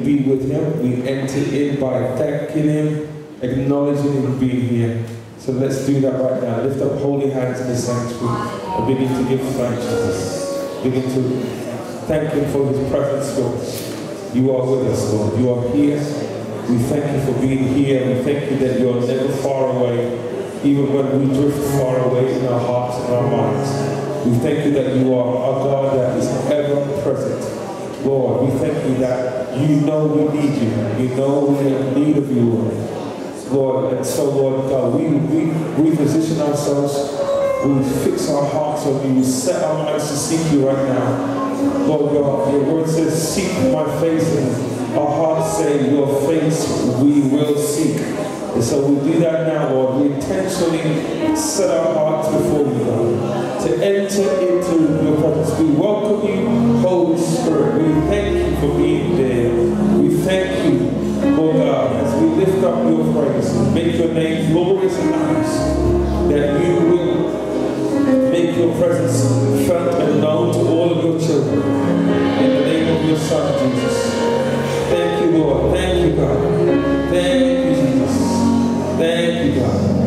be with him. We enter in by thanking him, acknowledging him being here. So let's do that right now. Lift up holy hands in the sanctuary and begin to give thanks to Jesus. Begin to thank him for his presence, Lord. You are with us, Lord. You are here. We thank you for being here. We thank you that you are never far away, even when we drift far away in our hearts and our minds. We thank you that you are a God that is ever present. Lord, we thank you that you know we need you. You know we have need of you, Lord. And so, Lord God, we reposition ourselves. We fix our hearts on you. We set our minds to seek you right now. Lord God, your word says, seek my face, and our hearts say, your face we will seek. And so we do that now, Lord. We intentionally set our hearts before you, God, to enter into your presence. We welcome you, Holy Spirit. We thank you for being there. We thank you, Lord God, as we lift up your praise and make your name glorious and nice, that you will make your presence felt and known to all of your children. In the name of your Son, Jesus. Thank you, Lord. Thank you, God. Thank you, Jesus. Thank you, God.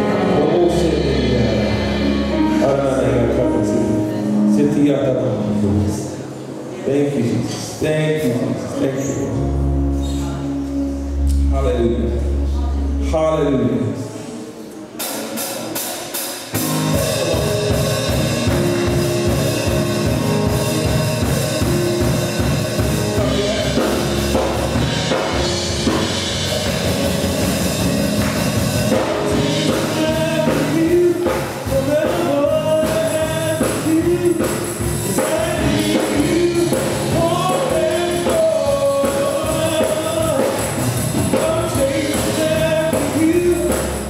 Thank you, Jesus. Thank you, Jesus. Thank you, Lord. Hallelujah. Hallelujah. You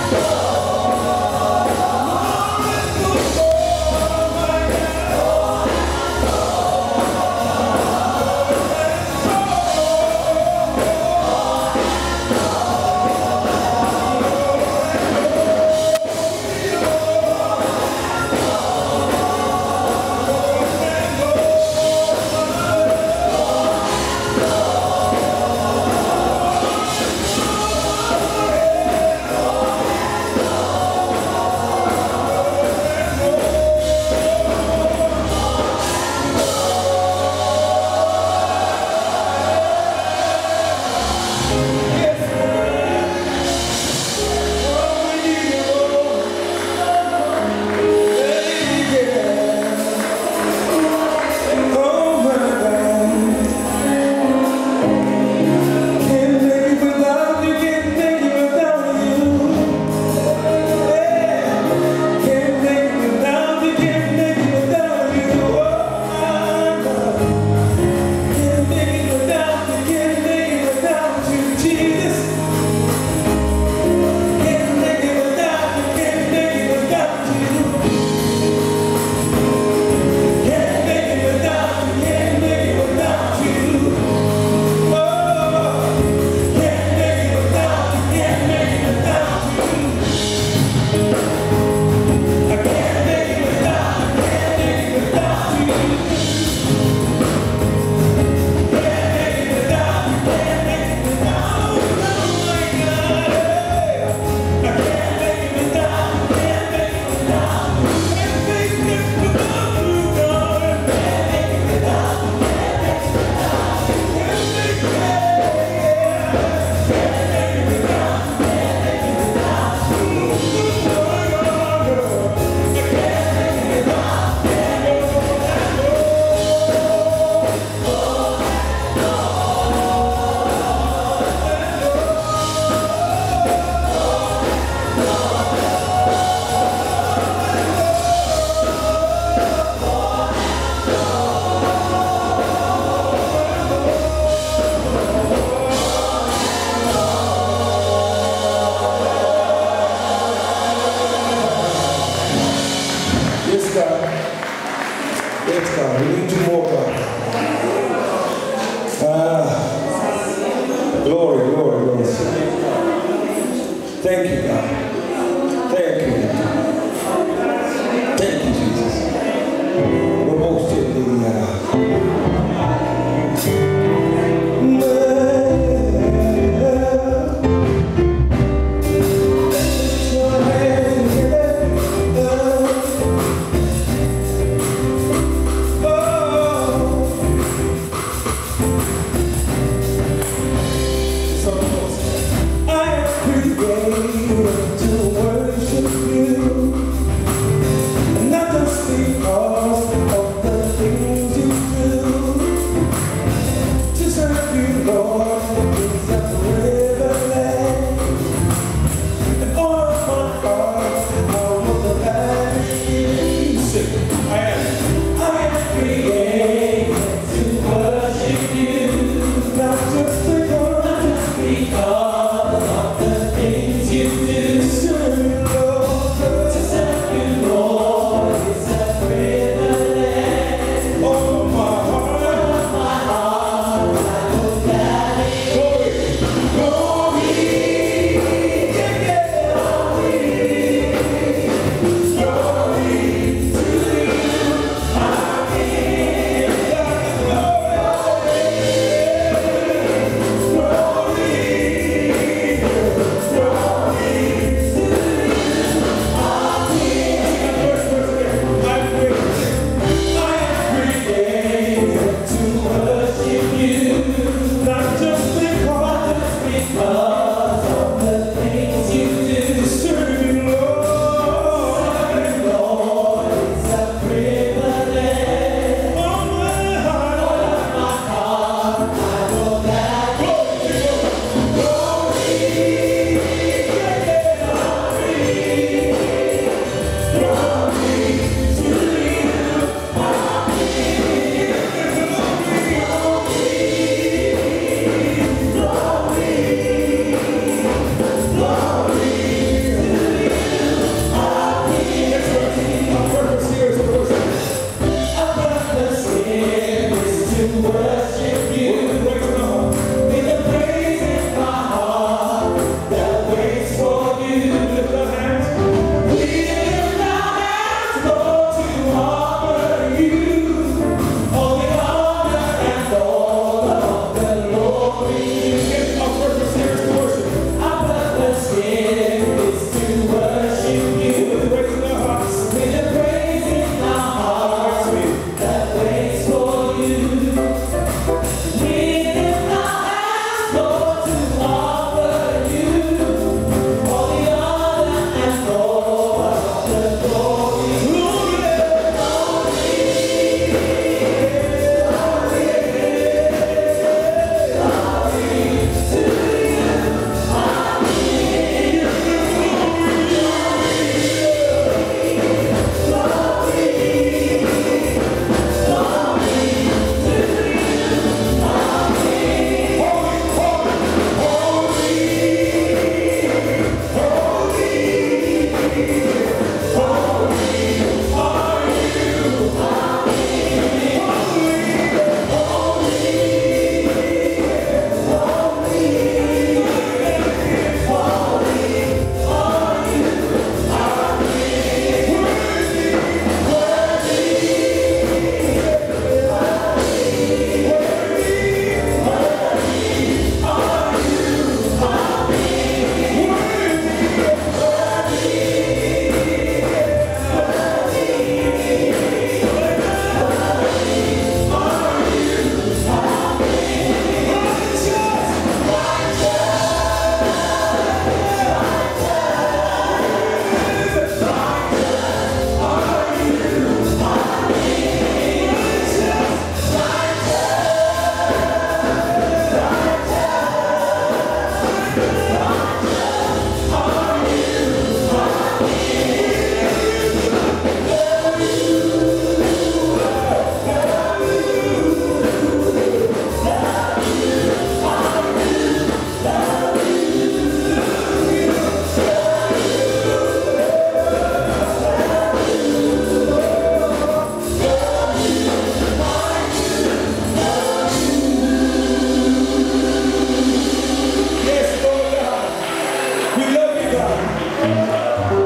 Yes, God. We need you more, God. Glory, glory, glory. Thank you, God. Thank you, God. Thank you, Jesus. We're most in the Because of the things you do.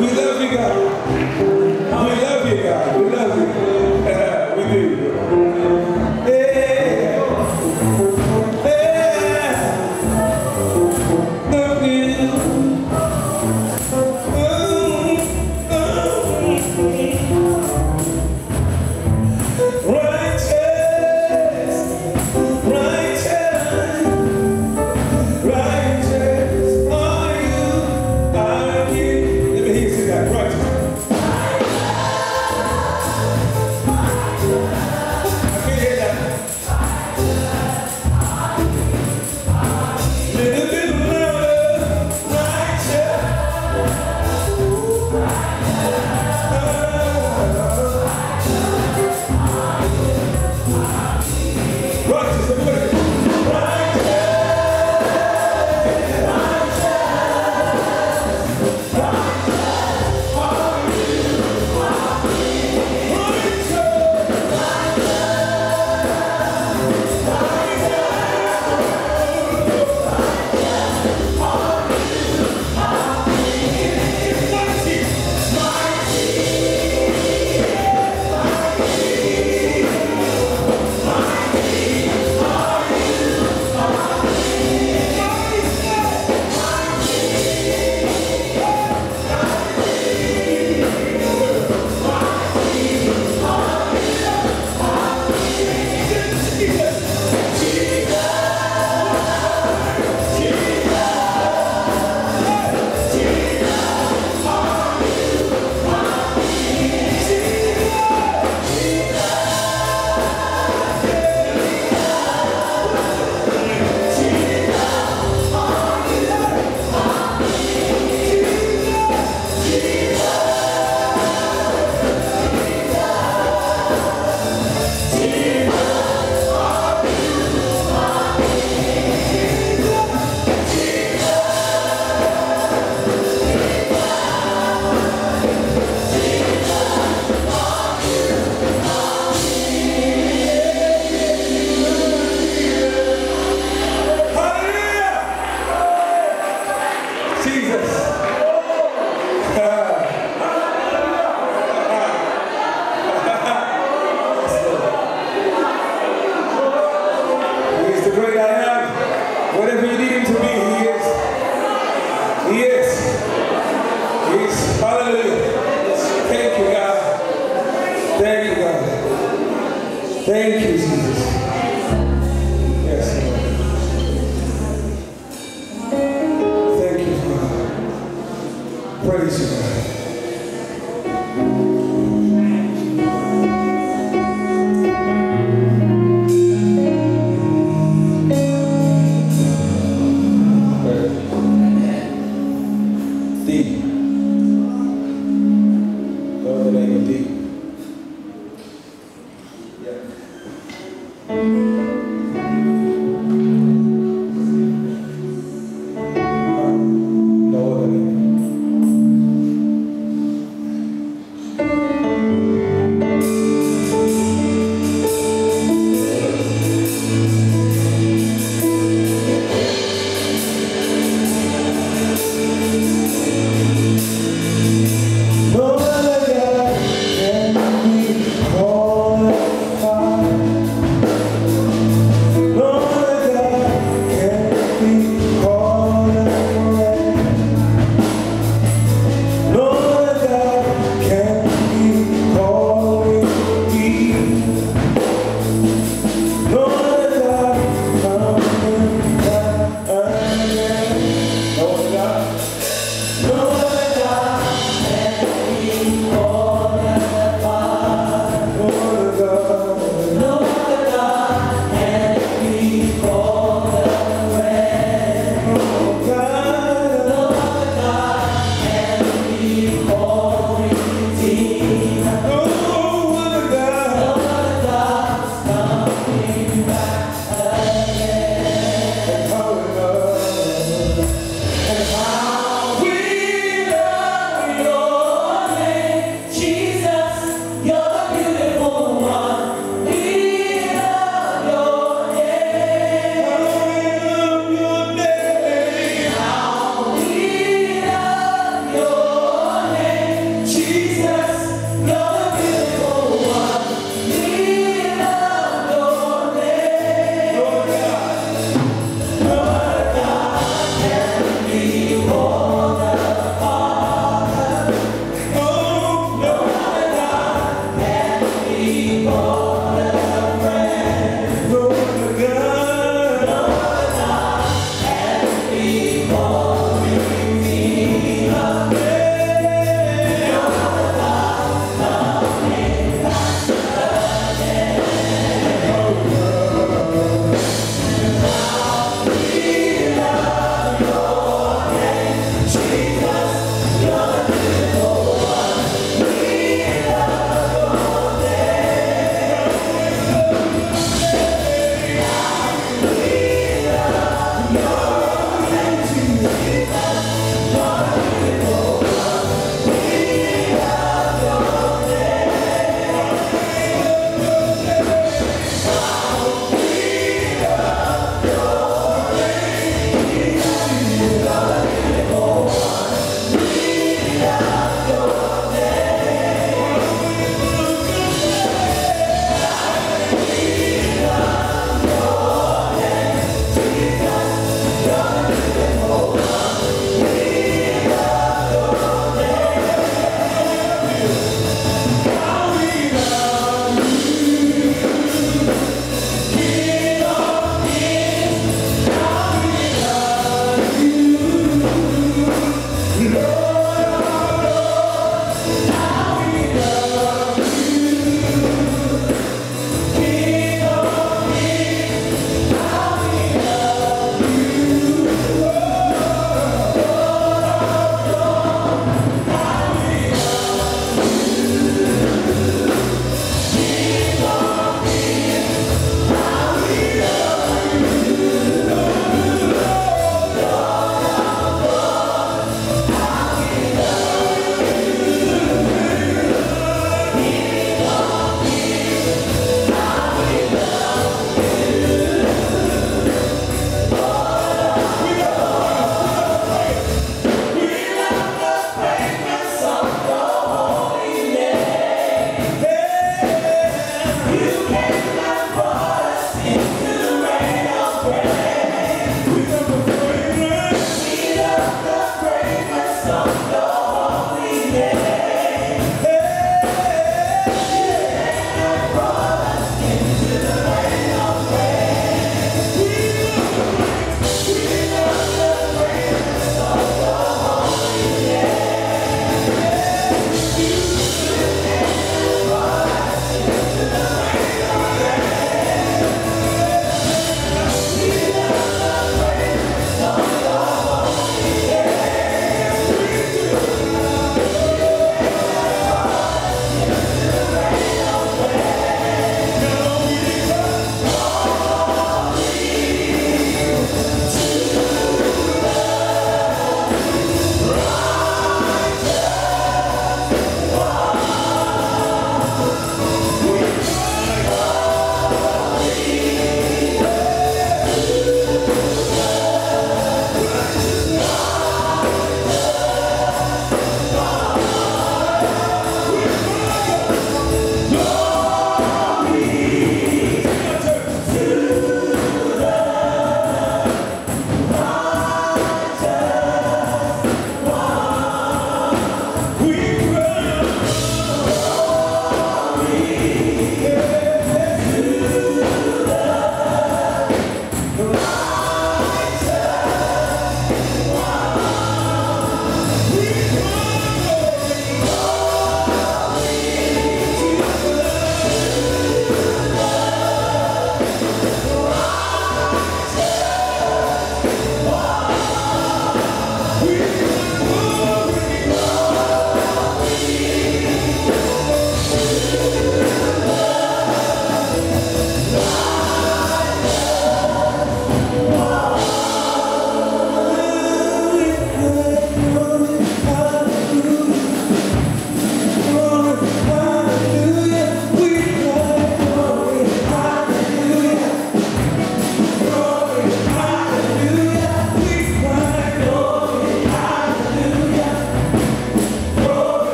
We love you, God. We love you, God. We love you. We do. Yeah. Yeah. Love you. Thank you, Jesus. Yes, Lord. Thank you, Father. Praise you, God.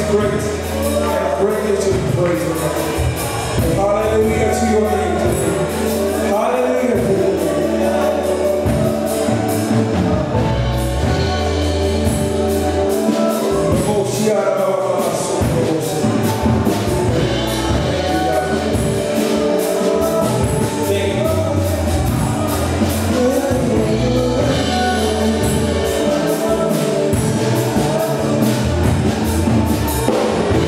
great and greatly to be praised, O God. And hallelujah to your name today. Hallelujah to your name. Thank you.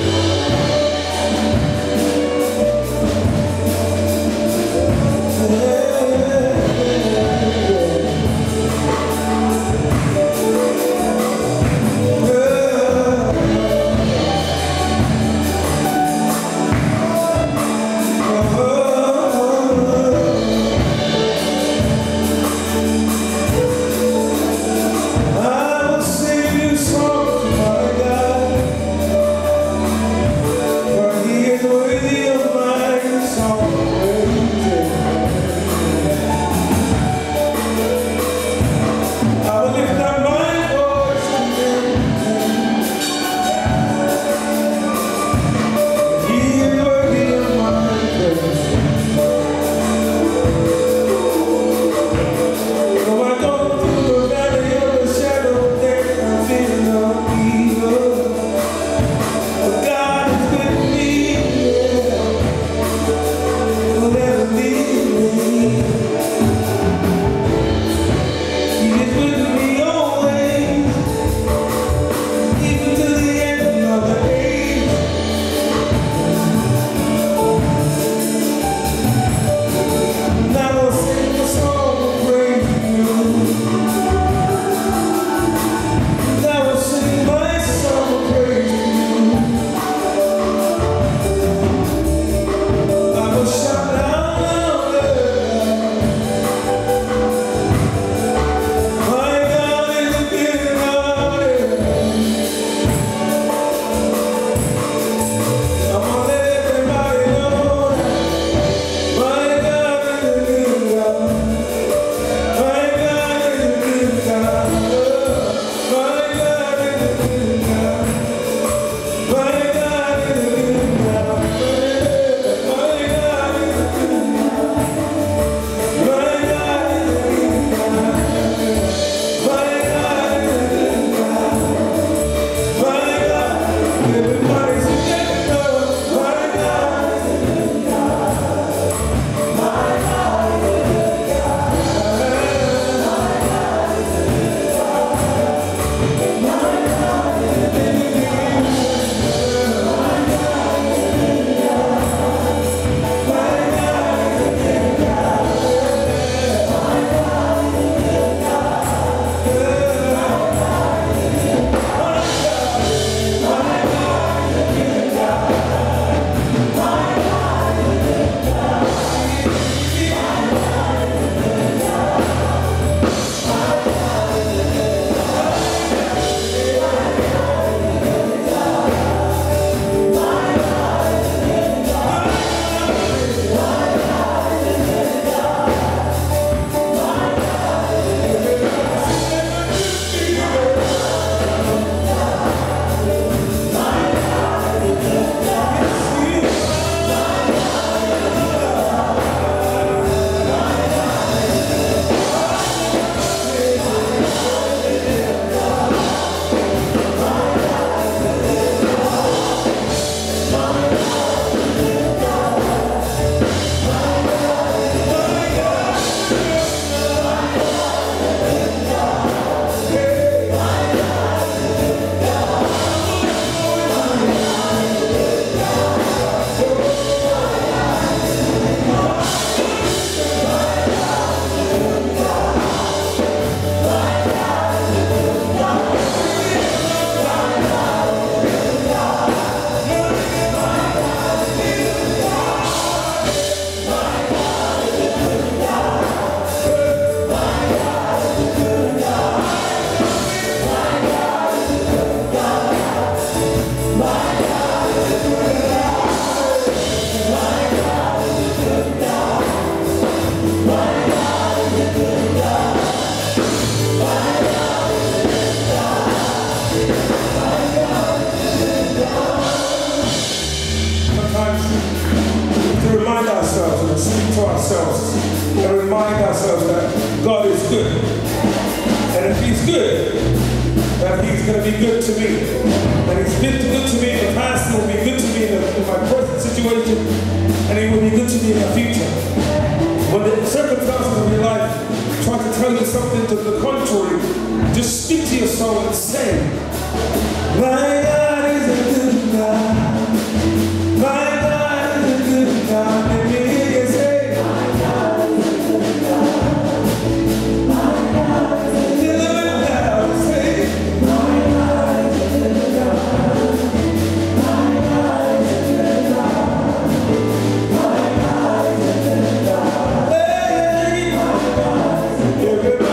ourselves and speak to ourselves and remind ourselves that God is good. And if He's good, that He's going to be good to me. And He's been good to me in the past, He will be good to me in my present situation, and He will be good to me in the future. When the circumstances of your life try to tell you something to the contrary, just speak to your soul and say, my God is a good God. My God is a good God. Let me hear you say, my God is a good God. My God is a good God. Say, my God is a good God. My God is a good God. My God is a good God. Hey, my God is a good God.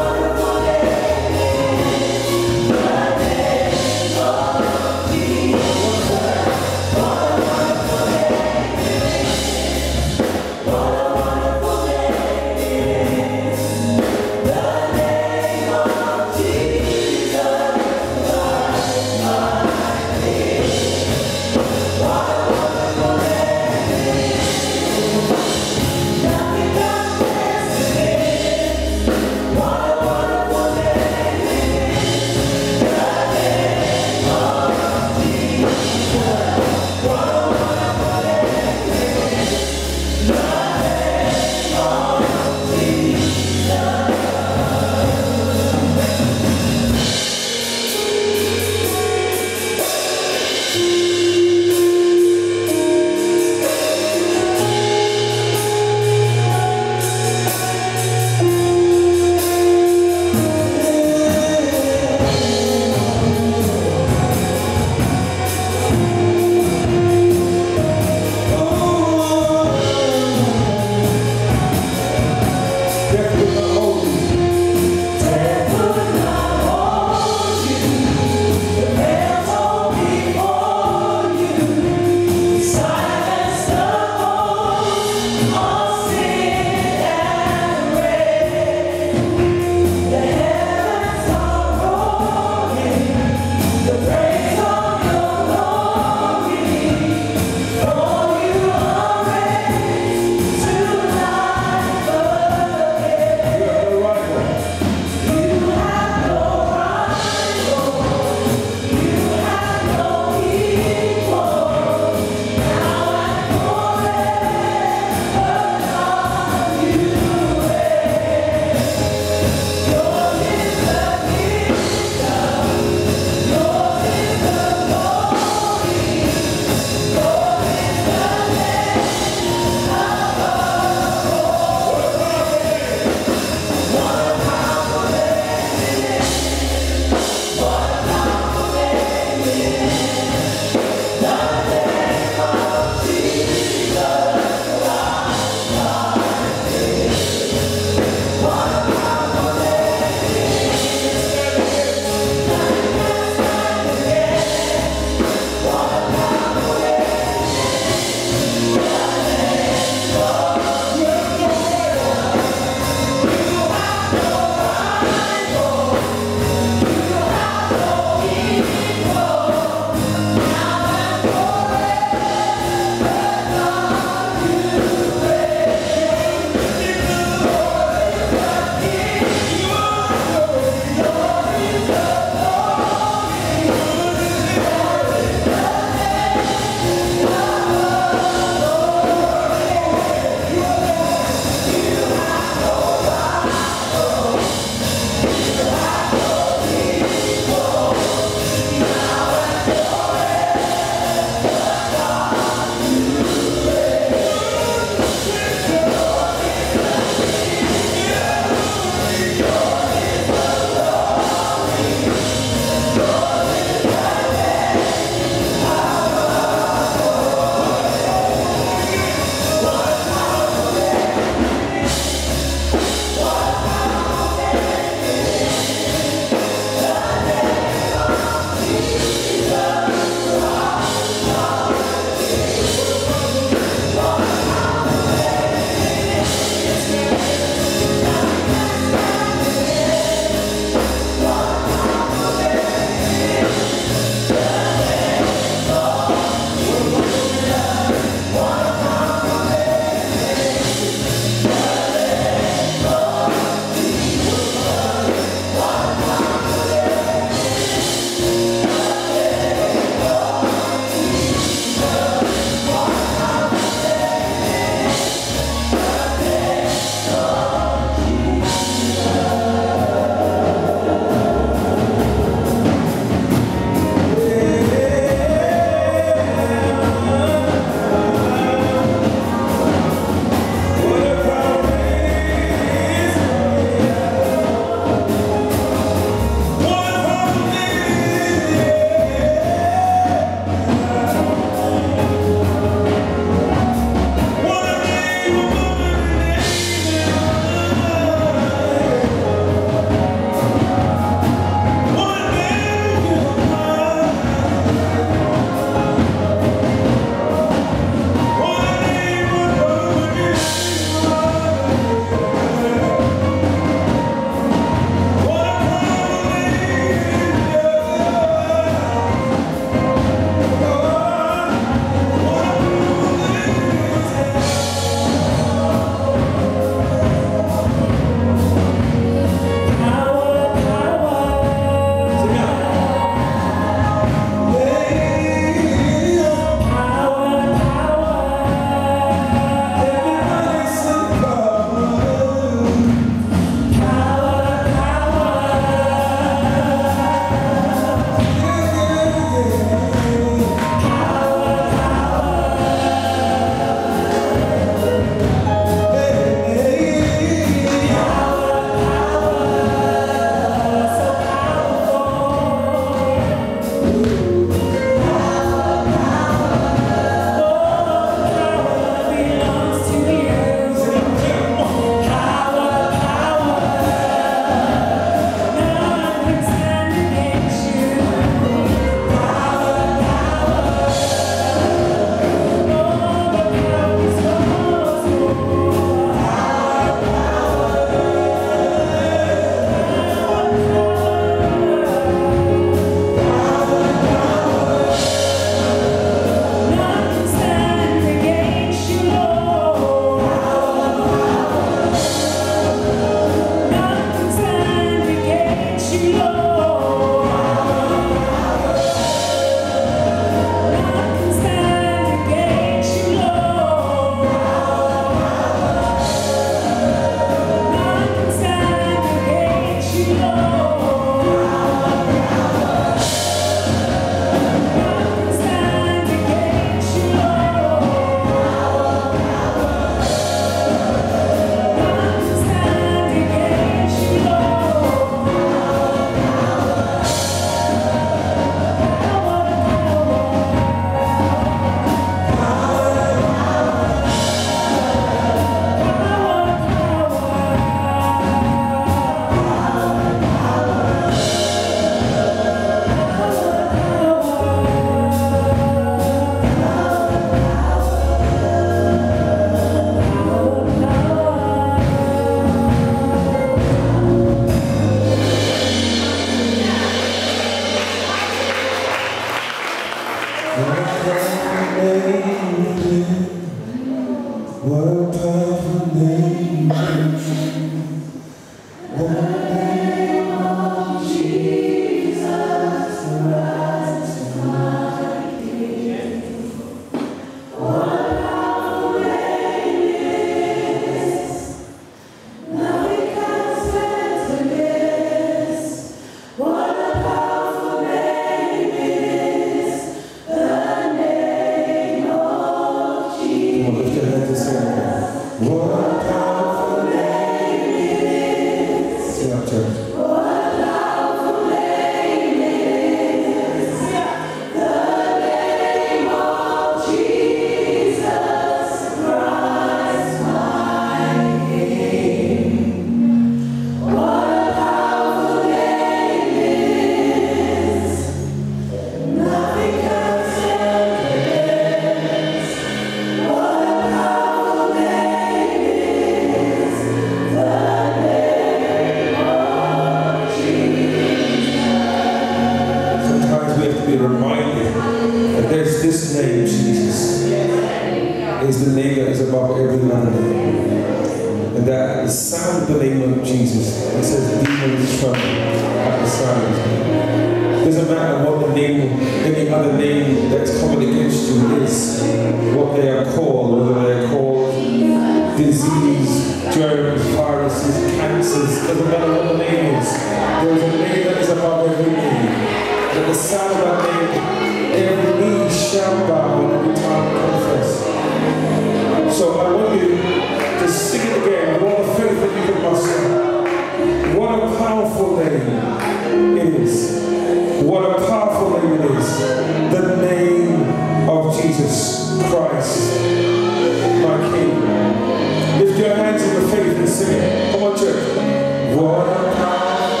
they're reminded that there's this name, Jesus. Is the name that is above every other name. And that at the sound of the name of Jesus, it says demons tremble at the sound of his name. Doesn't matter what the name, any other name that's coming against you is, what they are called, whether they are called disease, germs, viruses, cancers, doesn't matter what the name is. There is a name that is above every name. And at the sound of that name, every knee shall bow and every tongue confess. So I want you to sing it again with all the faith that you can muster. What a powerful name it is. What a powerful name it is. The name of Jesus Christ, my King. Lift your hands in the faith and sing it. Come on, church. What a powerful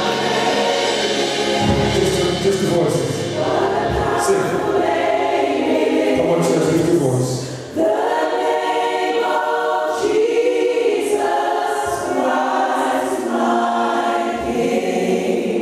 name. Just the voices. Sing. Come on, church. Lift your voice. Jesus Christ, my King.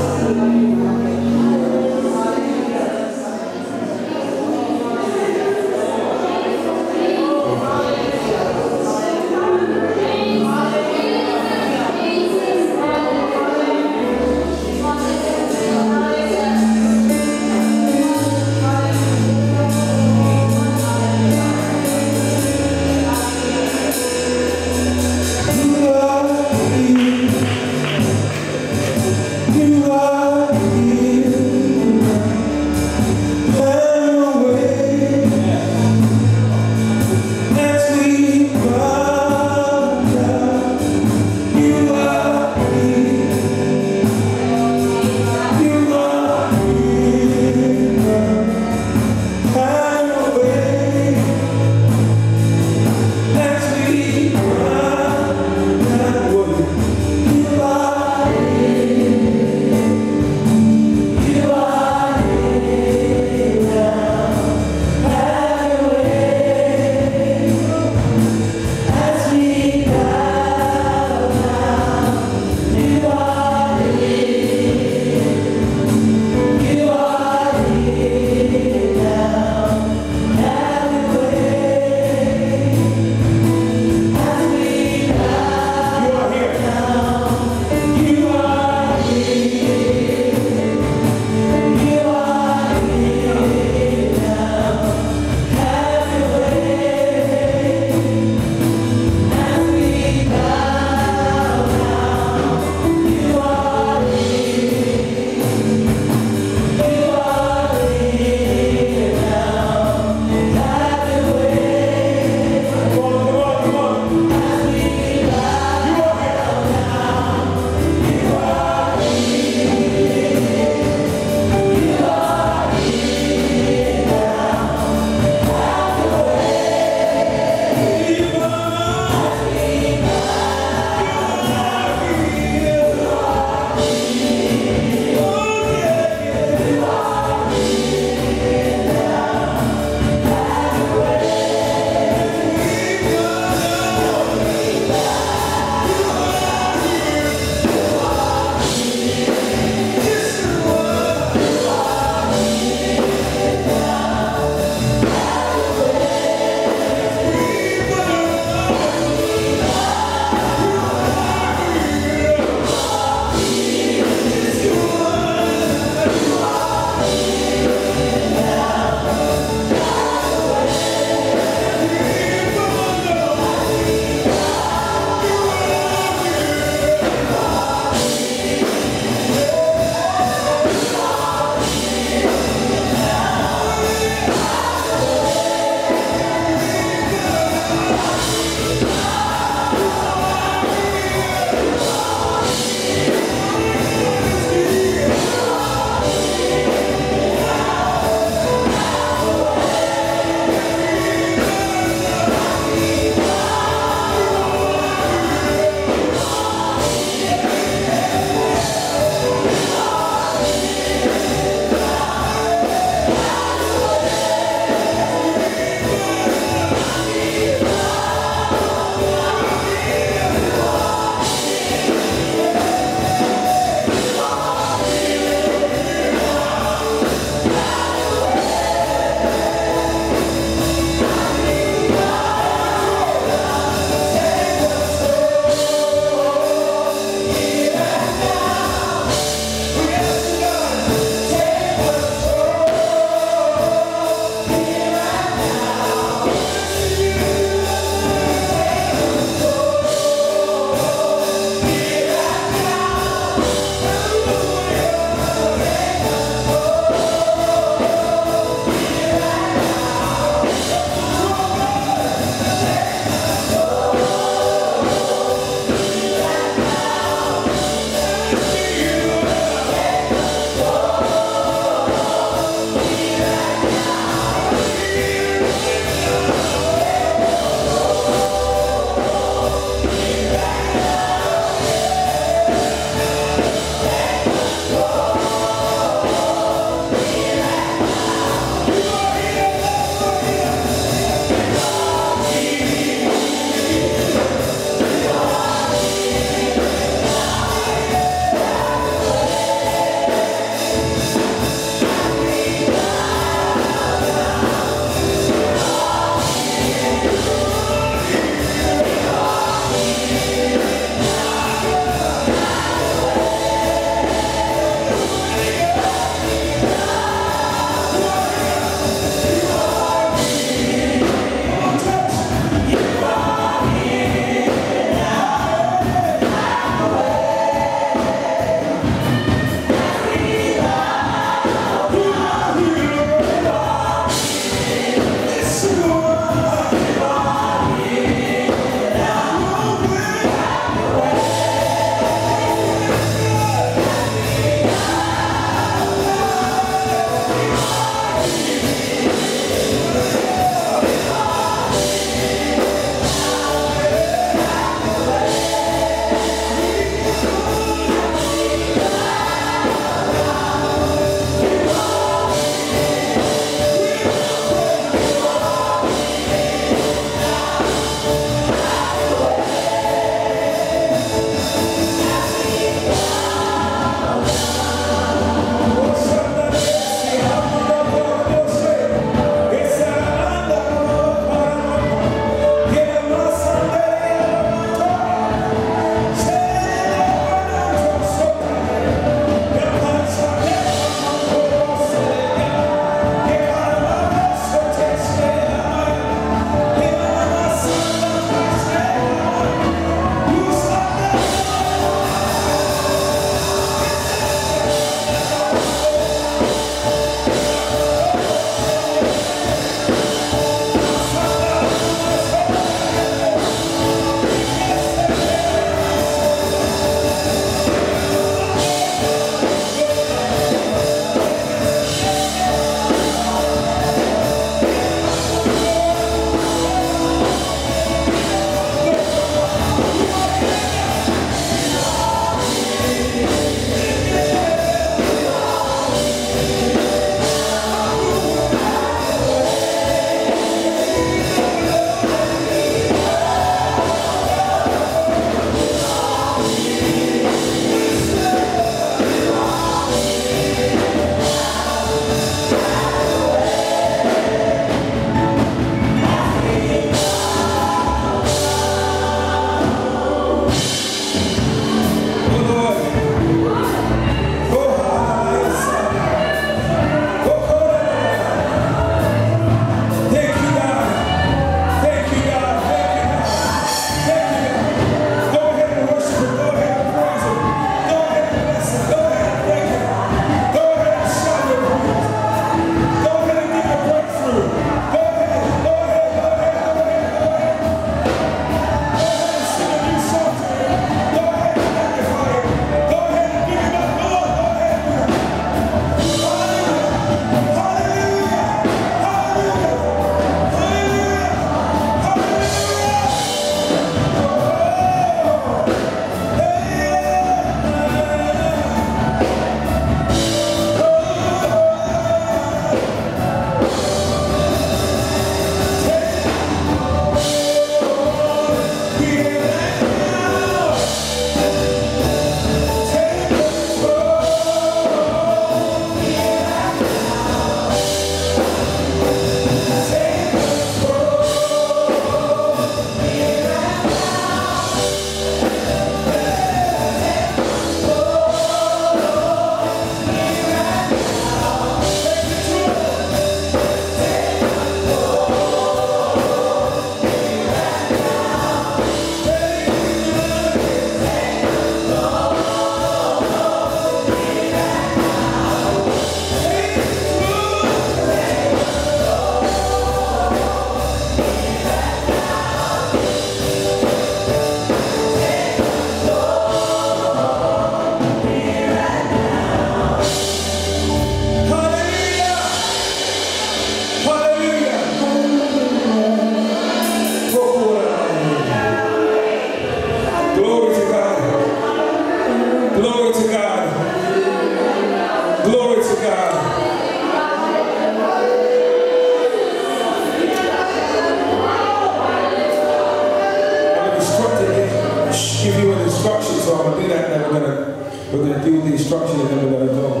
We're going to deal with the instruction and then we're going to go.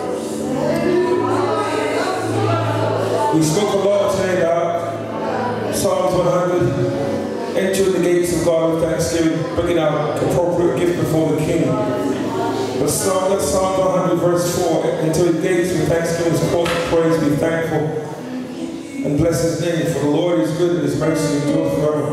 We spoke a lot today about Psalms 100, entering the gates of God with thanksgiving, bringing out appropriate gift before the King. But Psalm 100 verse 4, enter the gates with thanksgiving, support, praise, be thankful, and bless his name, for the Lord is good and his mercy endures forever.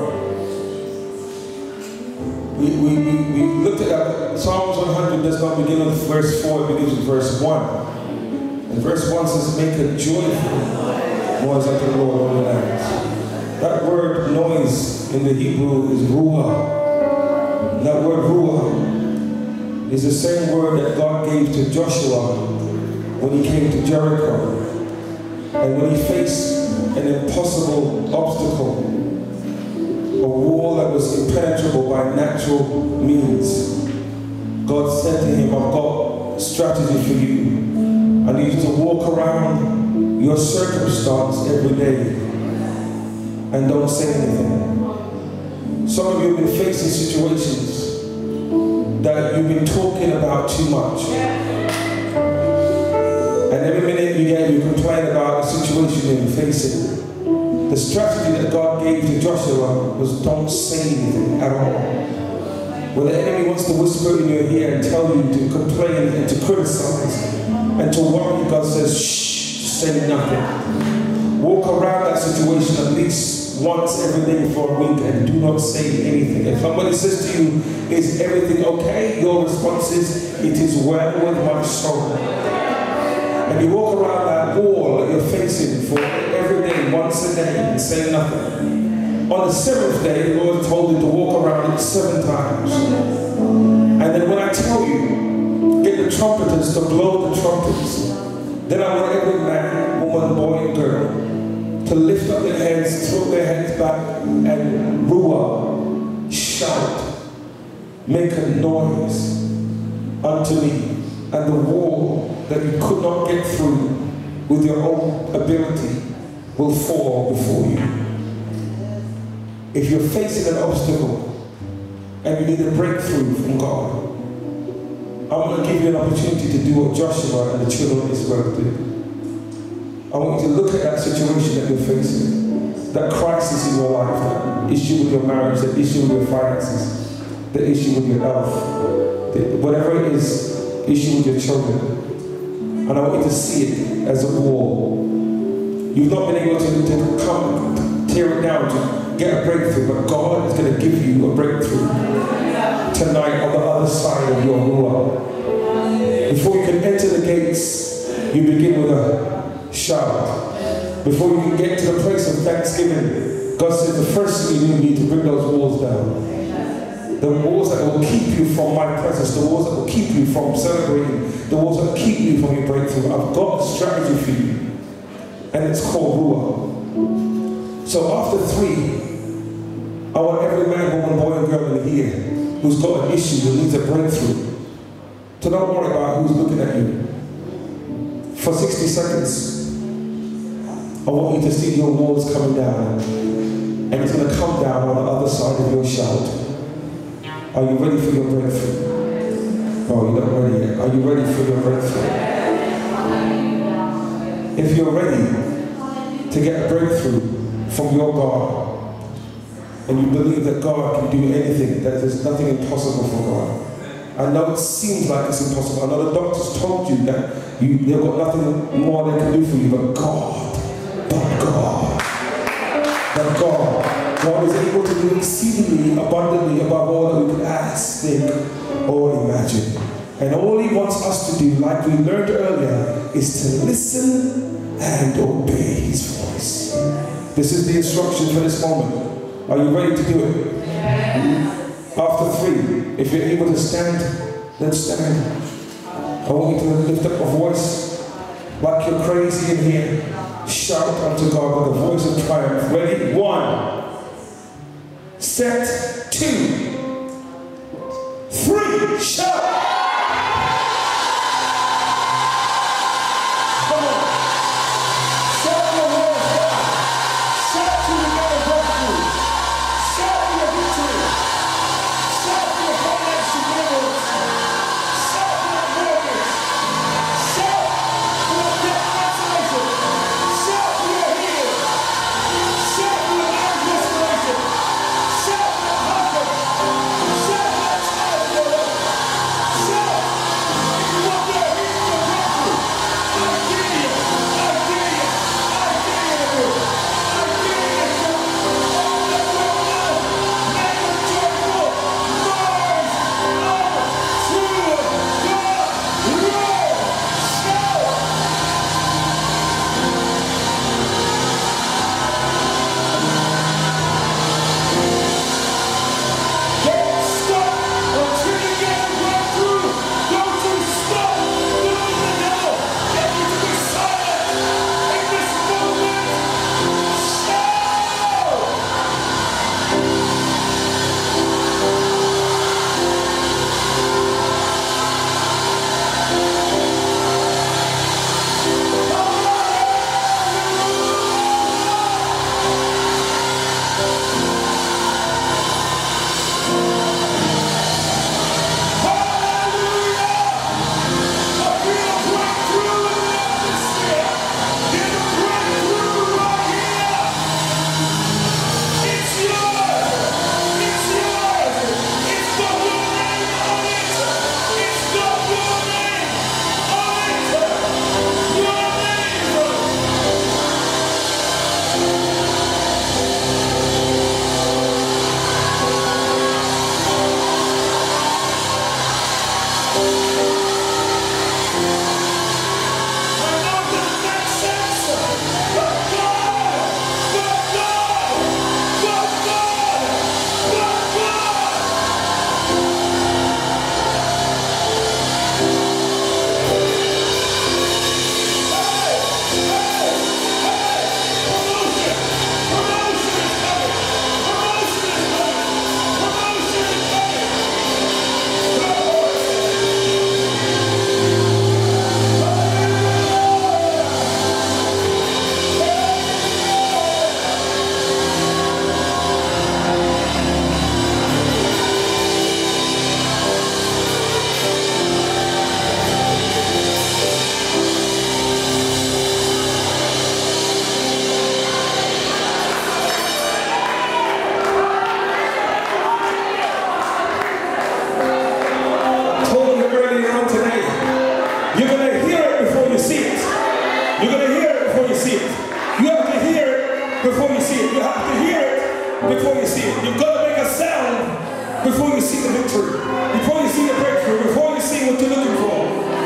We looked at that. Psalms 100 does not begin with verse 4, it begins with verse 1. And verse 1 says, make a joyful noise unto the Lord, all the lands. That word noise in the Hebrew is ruah. That word ruah is the same word that God gave to Joshua when he came to Jericho. And when he faced an impossible obstacle, a wall that was impenetrable by natural means, God said to him, I've got a strategy for you. I need you to walk around your circumstance every day and don't say anything. Some of you have been facing situations that you've been talking about too much. And every minute you get, you complain about a situation you're facing. The strategy that God gave to Joshua was don't say anything at all. When the enemy wants to whisper in your ear and tell you to complain and to criticize and to worry, God says, shh, say nothing. Walk around that situation at least once every day for a week and do not say anything. If somebody says to you, is everything okay? Your response is, it is well with my soul. And you walk around that wall that you're facing for every day, once a day, and say nothing. On the seventh day, the Lord told you to walk around it 7 times. And then when I tell you, get the trumpeters to blow the trumpets, then I want every man, woman, boy, and girl to lift up their heads, throw their heads back, and ruah, shout, make a noise unto me. And the wall that you could not get through with your own ability will fall before you. If you're facing an obstacle and you need a breakthrough from God, I want to give you an opportunity to do what Joshua and the children of Israel did. I want you to look at that situation that you're facing, that crisis in your life, that issue with your marriage, that issue with your finances, the issue with your health, whatever it is, issue with your children. And I want you to see it as a wall. You've not been able to come, tear it down, to get a breakthrough, but God is going to give you a breakthrough tonight on the other side of your ruah. Before you can enter the gates, you begin with a shout. Before you can get to the place of thanksgiving, God says the first thing you need to bring those walls down. The walls that will keep you from my presence, the walls that will keep you from celebrating, the walls that will keep you from your breakthrough. I've got a strategy for you, and it's called ruah. So after 3, I want every man, woman, boy, and girl in here who's got an issue, who needs a breakthrough, to not worry about who's looking at you. For 60 seconds, I want you to see your walls coming down, and it's going to come down on the other side of your shout. Are you ready for your breakthrough? No, you're not ready yet. Are you ready for your breakthrough? If you're ready to get a breakthrough from your God, and you believe that God can do anything, that there's nothing impossible for God. I know it seems like it's impossible. I know the doctors told you that they've got nothing more they can do for you, but God is able to do exceedingly abundantly above all that we could ask, think, or imagine. And all he wants us to do, like we learned earlier, is to listen and obey his voice. This is the instruction for this moment. Are you ready to do it? After 3, if you're able to stand, then stand. I want you to lift up a voice like you're crazy in here. Shout unto God with a voice of triumph. Ready? 1. Set. 2. 3. Shout. Come on. Shout your words God. Shout to the God of breakthrough. Shout for your victory. Shout for your financial miracles. Shout see the victory, before you see the breakthrough, before you see what you're looking for.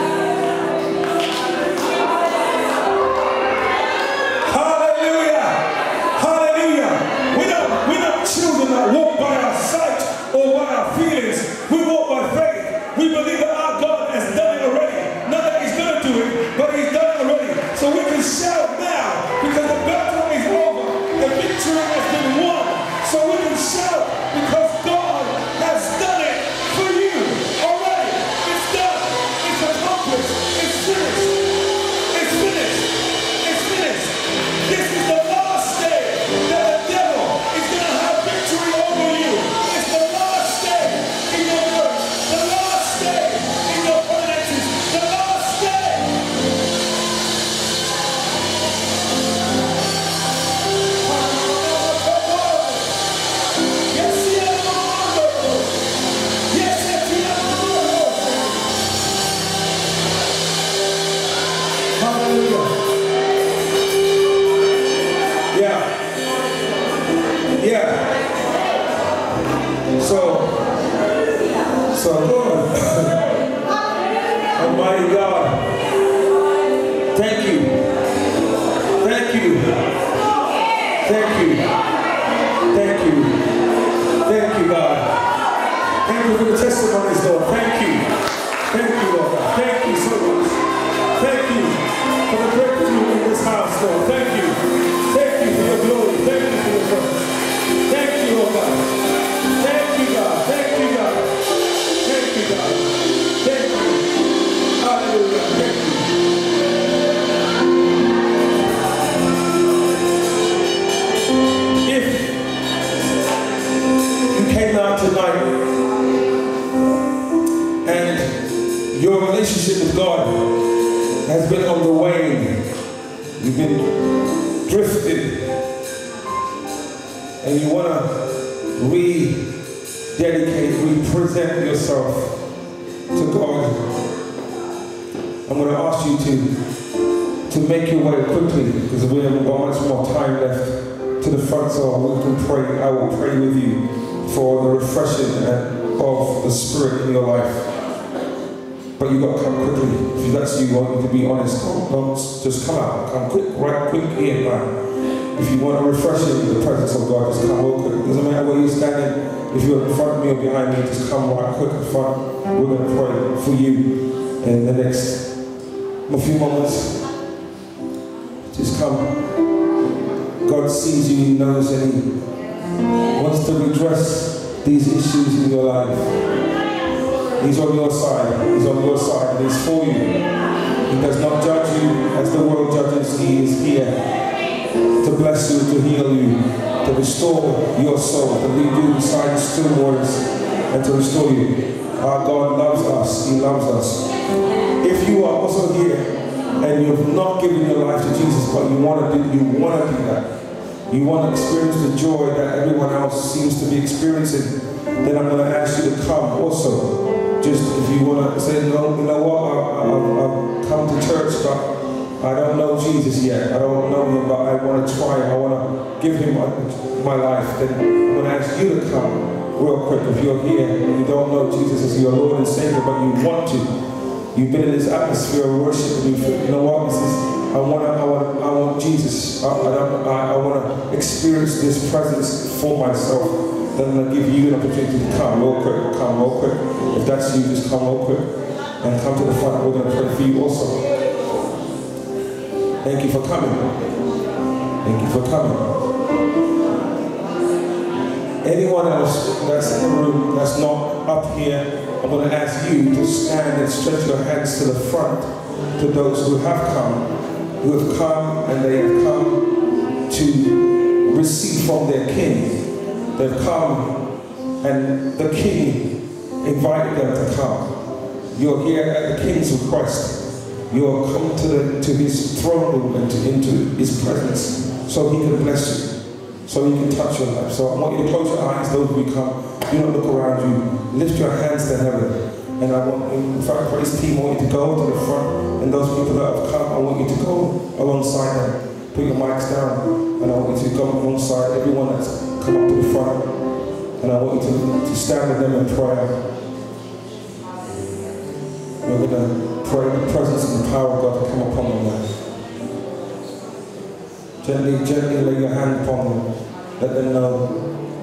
Hallelujah! Hallelujah! We're not children that walk by our sight or by our feelings. We walk by faith. We believe that our God has done it already. Not that He's going to do it, but He's done it already. So we can shout now because the battle is over. The victory has been won. So we can shout because God has done it for you already. It's done. It's accomplished. It's finished. It's finished. It's finished. This is the last day that the devil is going to have victory over you. It's the last day in your work. The last day in your finances. The last day. Hallelujah. Yeah. Yeah. So Lord, Almighty God, thank you. Thank you. Thank you. Thank you. Thank you, God. Thank you for the testimonies, Lord. Thank you. Thank you, Lord. Thank you so much. Thank you for the breakthrough in this house, Lord. Thank you. Thank you for your glory. Thank you for your presence. Thank you, Lord God. Thank you, God. Thank you, God. Thank you, God. Thank you. Hallelujah. Thank you. If you came out tonight and your relationship with God has been on the wane, you've been drifted, and you want to rededicate, represent yourself to God, I'm going to ask you to make your way quickly, because we haven't got much more time left, to the front, so we can pray. I will pray with you for the refreshing of the Spirit in your life. But you've got to come quickly. If that's you, I want you to be honest. Don't just come out. Come quick, right quick here, man. If you want a refreshing in the presence of God, just come real quick. It doesn't matter where you're standing. If you're in front of me or behind me, just come right quick in front. We're going to pray for you in the next few moments. Just come. God sees you, He knows, and He wants to redress these issues in your life. He's on your side. He's on your side. And He's for you. He does not judge you as the world judges. He is here to bless you, to heal you, to restore your soul, to lead you beside still waters, and to restore you. Our God loves us. He loves us. If you are also here and you have not given your life to Jesus, but you want to do that, you want to experience the joy that everyone else seems to be experiencing, then I'm going to ask you to come also. Just if you want to say, no, you know what, I've come to church, but I don't know Jesus yet. I don't know Him, but I want to try. I want to give Him my life. Then I'm going to ask you to come real quick. If you're here and you don't know Jesus as your Lord and Savior, but you want to, you've been in this atmosphere of worship, and you know what, I want Jesus. I want to experience this presence for myself. Then I'm going to give you an opportunity to come real quick. Come real quick. If that's you, just come real quick and come to the front. We're going to pray for you also. Thank you for coming. Thank you for coming. Anyone else that's in the room that's not up here, I'm going to ask you to stand and stretch your hands to the front to those who have come and they have come to receive from their King. They've come and the King invited them to come. You're here at the King's request. You're come to His throne room and into His presence so He can bless you, so He can touch your life. So I want you to close your eyes, those who come. Do not look around you. Lift your hands to heaven. And I want, in fact, praise team, I want you to go to the front. And those people that have come, I want you to go alongside them. Put your mics down. And I want you to go alongside everyone that's come up to the front. And I want you to stand with them in prayer. We're going to pray the presence and the power of God to come upon them now. Gently, gently lay your hand upon them. Let them know.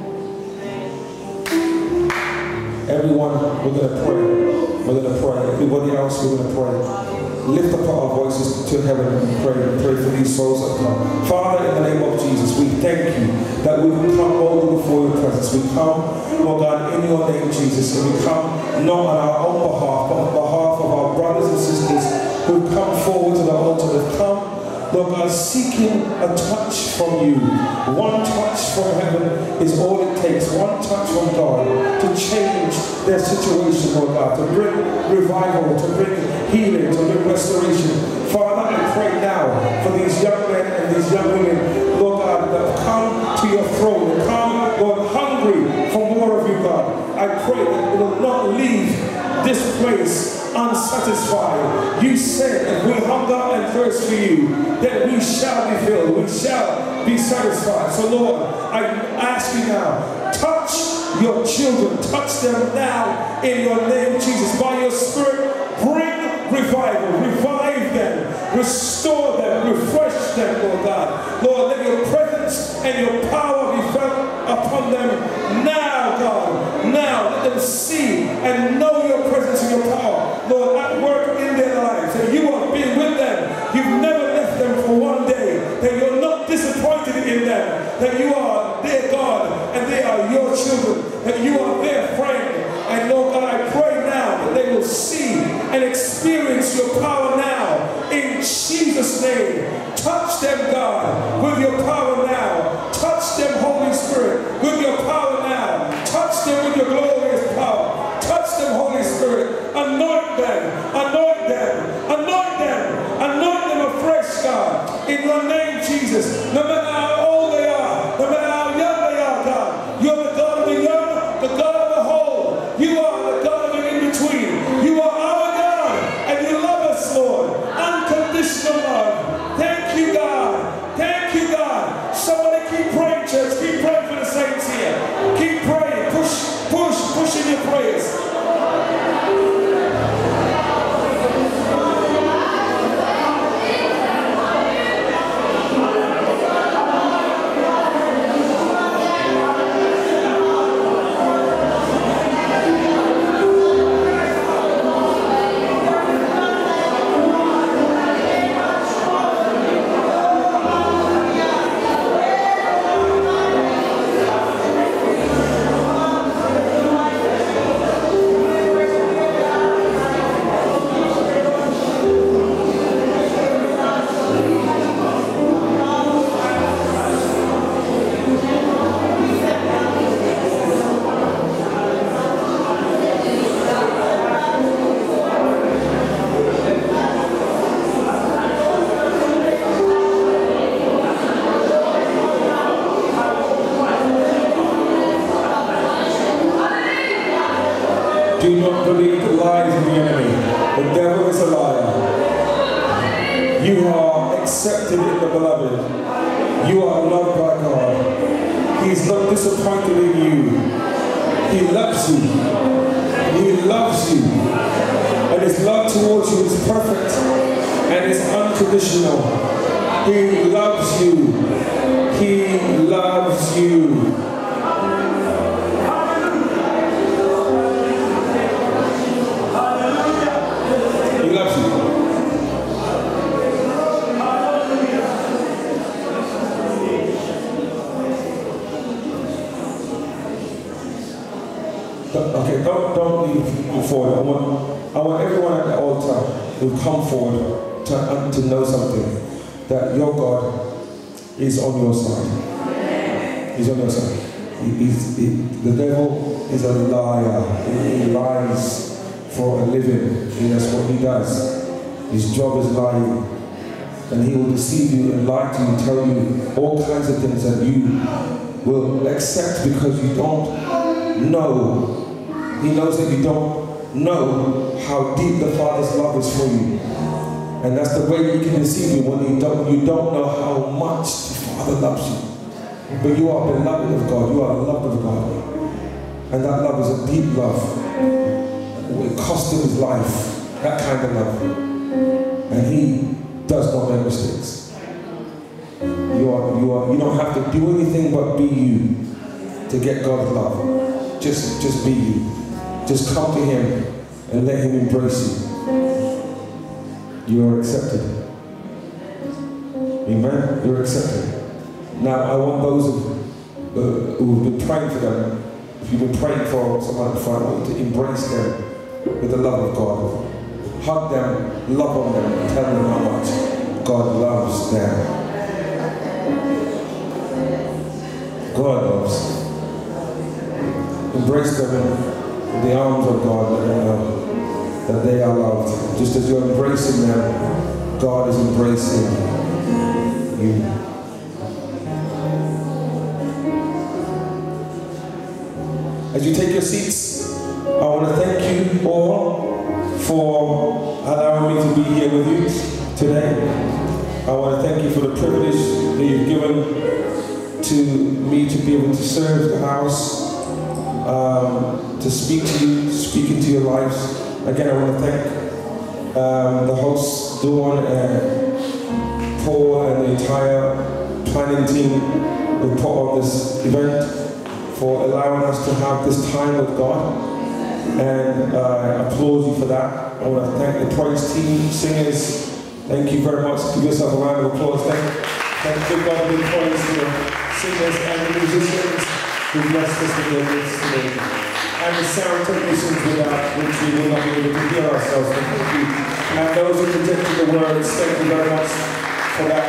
Everyone, we're going to pray. We're going to pray. Everybody else, we're going to pray. Lift up our voices to heaven and pray for these souls that come. Father, in the name of Jesus, we thank you that we can come boldly before your presence. We come, Lord God, in your name, Jesus, and we come not on our own behalf, but on behalf of our brothers and sisters who come forward to the altar, have come, Lord God, seeking a touch from you. One touch from heaven is all it takes. One touch from God to change their situation, Lord God, to bring revival, to bring healing, to bring restoration. Father, I pray now for these young men and these young women, Lord God, that have come to your throne and come, Lord, hungry for more of you, God. I pray that we will not leave this place unsatisfied. You said if we hunger and thirst for you, that we shall be filled, we shall be satisfied. So Lord, I ask you now, touch your children, touch them now in your name, Jesus. By your Spirit, bring revival, revive them, restore them, refresh them, Lord God. Lord, let your presence and your power be felt upon them now, God. Now, let them see and know your presence and your power, Lord, at work in their lives. That you have been with them. You've never left them for one day. That you're not disappointed in them. That you are their God and they are your children. That you are their friend. And Lord God, I pray now that they will see and experience your power now. In Jesus' name. Touch them, God, with your power now. Touch them, Holy Spirit, with your power now. Touch them with your glorious power. Touch them, Holy Spirit. Anoint them, anoint them, anoint them, anoint them afresh, God. In your name, Jesus. No matter how old they are, no matter how young they are, God, you're the God of the young, the God of the whole. You are the God of the in-between. You are our God, and you love us, Lord. Unconditional love. Thank you, God. Thank you, God. Somebody keep praying, church. Keep praying for the saints here. Keep praying. Push in your prayers. Do not believe the lies of the enemy. The devil is a liar. You are accepted in the beloved. You are loved by God. He is not disappointed in you. He loves you. He loves you. And his love towards you is perfect and is unconditional. He loves you. He loves you. Okay, don't leave forward. I want everyone at the altar who come forward to know something. That your God is on your side. He's on your side. The devil is a liar. He lies for a living. That's what he does. His job is lying. And he will deceive you and lie to you, tell you all kinds of things that you will accept because you don't know. He knows that you don't know how deep the Father's love is for you. And that's the way he can deceive you, when you don't know how much the Father loves you. But you are beloved of God. You are loved of God. And that love is a deep love. It cost him his life. That kind of love. And he does not make mistakes. You don't have to do anything but be you to get God's love. Just be you. Just come to him and let him embrace you. You are accepted. Amen? You're accepted. Now I want those who've been praying for them, if you've been praying for someone at the front, I want you to embrace them with the love of God. Hug them, love on them, and tell them how much God loves them. God loves. Embrace them in the arms of God, let them know that they are loved. Just as you're embracing them, God is embracing you. As you take your seats, I want to thank you all for allowing me to be here with you today. I want to thank you for the privilege that you've given to me to be able to serve the house, to speak to you, speak into your lives. Again, I want to thank the hosts, Dawn and Paul, and the entire planning team who put on this event, for allowing us to have this time with God. And I applaud you for that. I want to thank the praise team, singers. Thank you very much. Give yourself a round of applause. Thank you, God, for the praise to the singers and the musicians who blessed us with their gifts today. And the sound technicians without which we will not be able to hear ourselves. Thank you. And those who protected the words, thank you very much for that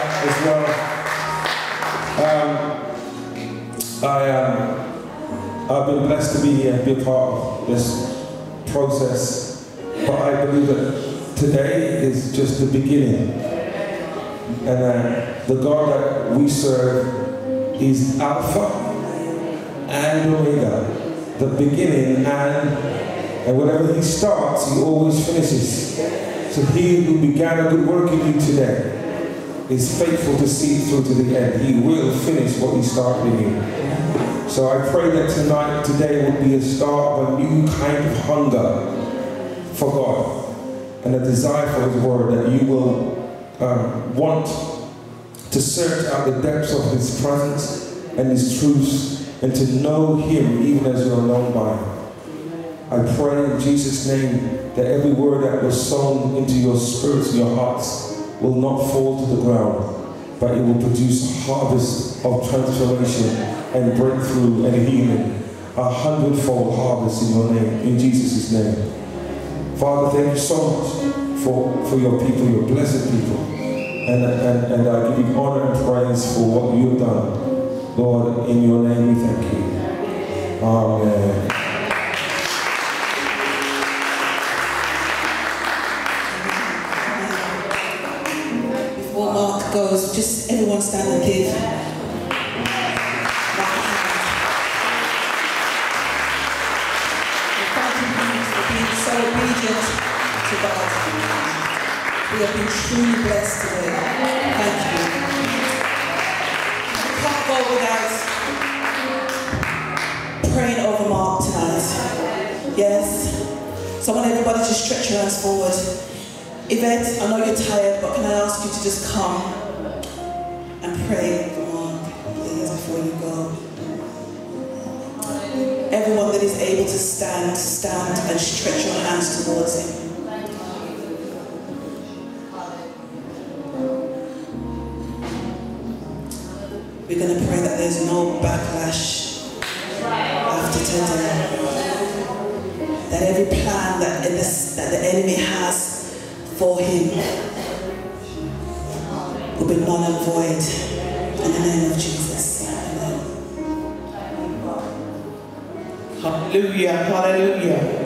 as well. I've been blessed to be here and be a part of this process. But I believe that today is just the beginning. And the God that we serve is Alpha and Omega, the beginning, and whatever he starts, he always finishes. So he who began a good work in you today is faithful to see it through to the end. He will finish what he started in you. So I pray that today will be a start of a new kind of hunger for God and a desire for his word, that you will want to search out the depths of his presence and his truths, and to know him even as you are known by him. I pray in Jesus' name that every word that was sown into your spirits and your hearts will not fall to the ground, but it will produce a harvest of transformation and breakthrough and healing, 100-fold harvest in your name, in Jesus' name. Father, thank you so much for your people, your blessed people. And I give you honor and praise for what you have done. Lord, in your name we thank you. Amen. Before Mark goes, just everyone stand and give. To God. We have been truly blessed today. Thank you. We can't go without praying over Mark tonight. Yes? So I want everybody to stretch your hands forward. Yvette, I know you're tired, but can I ask you to just come and pray for Mark, please, before you go. Everyone that is able to stand and stretch your hands towards him. We're going to pray that there's no backlash after today. That every plan that the enemy has for him will be null and void in the name of Jesus. Amen. Hallelujah, hallelujah.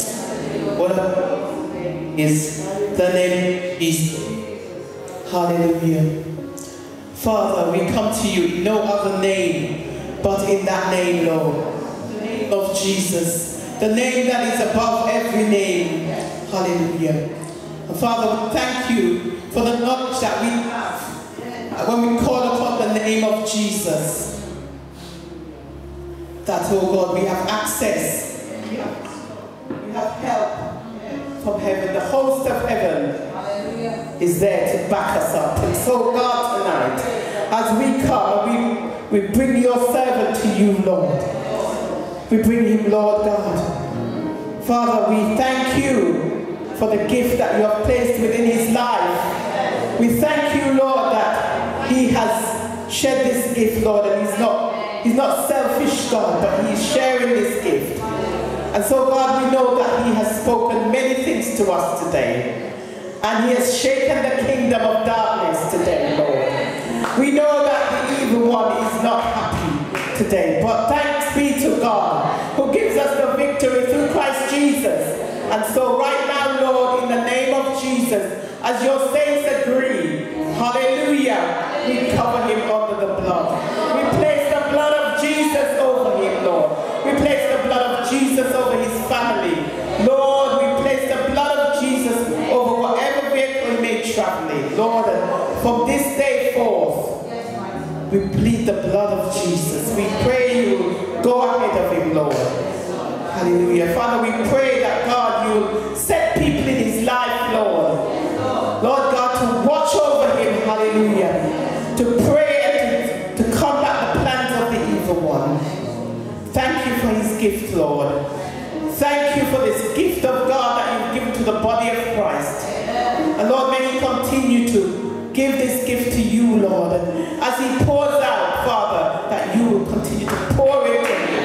What is the name Jesus? Hallelujah. Father, we come to you in no other name but in that name, Lord. The name of Jesus. The name that is above every name. Hallelujah. And Father, we thank you for the knowledge that we have when we call upon the name of Jesus. That, oh God, we have access We have help from heaven. The host of heaven is there to back us up. And so, God, tonight, as we come, we bring your servant to you, Lord. We bring him, Lord God. Father, we thank you for the gift that you have placed within his life. We thank you, Lord, that he has shared this gift, Lord, and he's not selfish, God, but he's sharing this gift. And so, God, we know that he has spoken many things to us today. And he has shaken the kingdom of darkness today, Lord. We know that the evil one is not happy today, but thanks be to God who gives us the victory through Christ Jesus. And so right now, Lord, in the name of Jesus, as your saints agree, hallelujah, we cover him under the blood. We place the blood of Jesus over him, Lord. We place the blood of Jesus over his family. Lord, we place the blood of Jesus over whatever vehicle he may traveling. Lord, from this day forth, we plead the blood of Jesus. We pray you go ahead of him, Lord. Hallelujah. Father, we pray that, God, you set people in his life, Lord. Lord God, to watch over him, hallelujah. To pray and to combat the plans of the evil one. Thank you for his gift, Lord. Thank you for this gift of God that you've given to the body of Christ. And Lord, may he continue to give this gift to you, Lord. And as he pours out, Father, that you will continue to pour into him.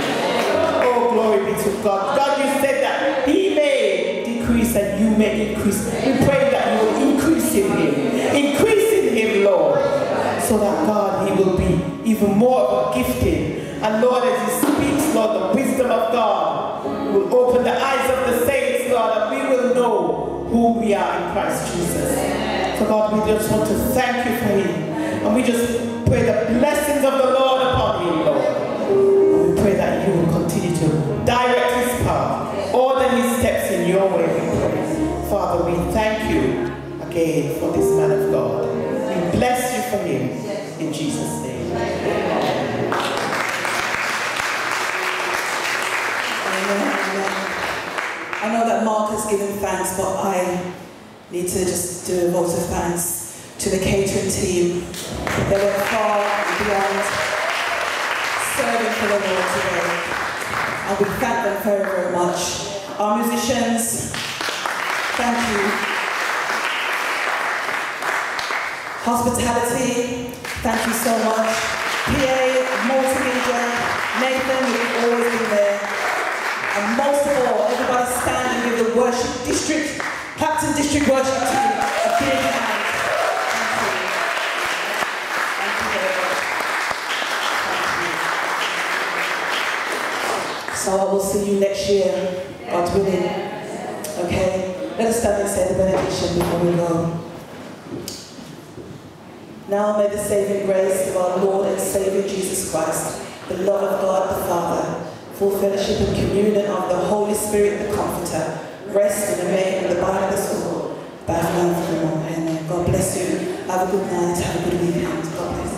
Oh, glory be to God. God, you said that he may decrease and you may increase. We pray that you will increase in him. Increase in him, Lord. So that, God, he will be even more gifted. And Lord, as he speaks, Lord, the wisdom of God will open the eyes of the saints, Lord, and we will know who we are in Christ Jesus. So God, we just want to thank you for him. And we just pray the blessings of the Lord upon him, Lord. And we pray that you will continue to direct his path, order his steps in your way, we pray. Father, we thank you again for this man of God. We bless you for him in Jesus' name. I know that Mark has given thanks, but I need to just do a vote of thanks to the catering team. They went far and beyond serving for the Lord today. And we thank them very, very much. Our musicians, thank you. Hospitality, thank you so much. PA, multimedia, Nathan, you've always been there. And most of all, everybody stand and give the worship district, Clapton District Worship Team a big hand. Thank you very much. Thank you. So I will see you next year, God willing. Okay? Let us stand and say the benediction before we go. Now may the saving grace of our Lord and Saviour Jesus Christ, the love of God the Father, full fellowship and communion of the Holy Spirit, the Comforter, rest and remain and abide with us all, by and forevermore. Amen. God bless you. Have a good night. Have a good weekend. God bless you.